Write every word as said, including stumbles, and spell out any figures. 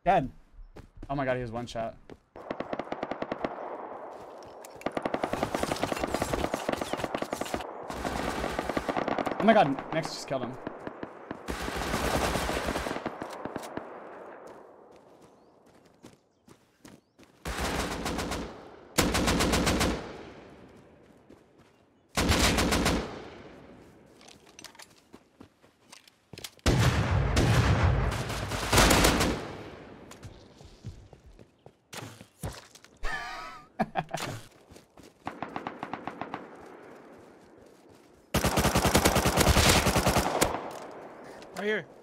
Dead. Oh my god, he has one shot. Oh my god, Next just killed him. Right here.